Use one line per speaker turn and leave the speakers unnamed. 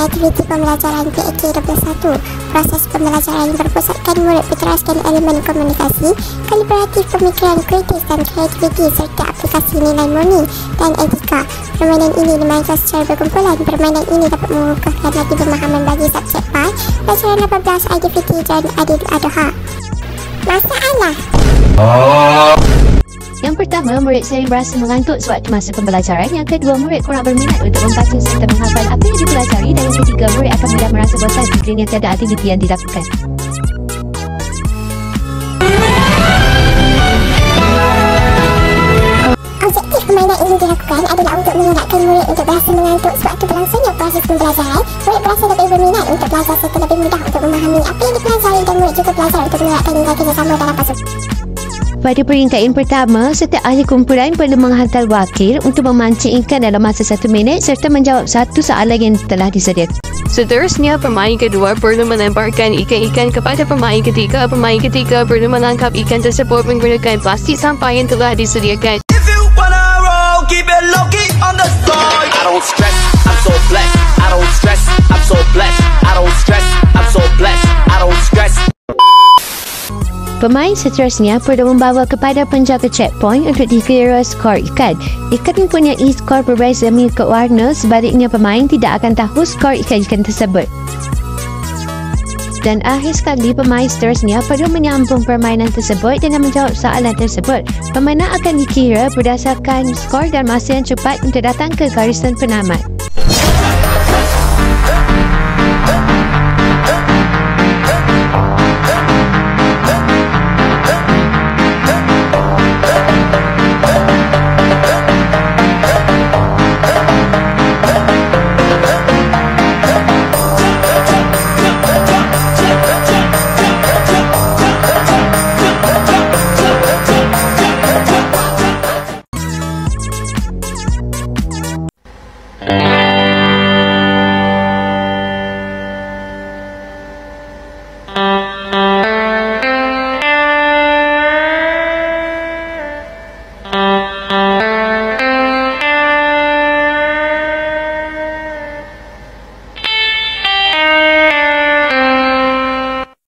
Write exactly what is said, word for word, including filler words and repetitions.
aktiviti pembelajaran P A I dua puluh satu. Proses pembelajaran berpusatkan murid berteraskan elemen komunikasi, kolaboratif, pemikiran, kritis dan kreativiti serta aplikasi nilai murni dan etika. Permainan ini dimainkan secara berkumpulan. Permainan ini dapat mengukuhkan lagi pemahaman bagi subjek P A I Pelajaran lapan belas Aidilfitri Aidiladha. Masalah.
Yang pertama, murid sering berasa mengantuk sewaktu masa pembelajaran. Yang kedua, murid kurang berminat untuk membaca serta menghafal apa yang dipelajari. Dan yang ketiga, murid akan mudah merasa bosan sekiranya tiada aktiviti yang dilakukan.
Objektif permainan ini dilakukan adalah untuk mengingatkan murid untuk berasa mengantuk sewaktu berlangsungnya proses pembelajaran. Murid berasa lebih berminat untuk belajar serta lebih mudah untuk memahami apa yang dipelajari, dan murid juga belajar untuk mengingatkan nilai kerjasama dalam pasukan.
Pada peringkat yang pertama, setiap ahli kumpulan perlu menghantar wakil untuk memancing ikan dalam masa satu minit serta menjawab satu soalan yang telah disediakan.
Seterusnya, pemain kedua perlu melemparkan ikan-ikan kepada pemain ketiga. Pemain ketiga perlu menangkap ikan tersebut menggunakan plastik sampah yang telah disediakan.
If you wanna roll, keep it low-key on the side. I don't stress, I'm so blessed. I don't stress, I'm so blessed. I don't stress, I'm so blessed. I don't stress.
Pemain seterusnya perlu membawa kepada penjaga checkpoint untuk dikira skor ikan. Ikan mempunyai skor berbeza mengikut warna, sebaliknya pemain tidak akan tahu skor ikan-ikan tersebut. Dan akhir sekali, pemain seterusnya perlu menyambung permainan tersebut dengan menjawab soalan tersebut. Permainan akan dikira berdasarkan skor dan masa yang cepat untuk datang ke garisan penamat.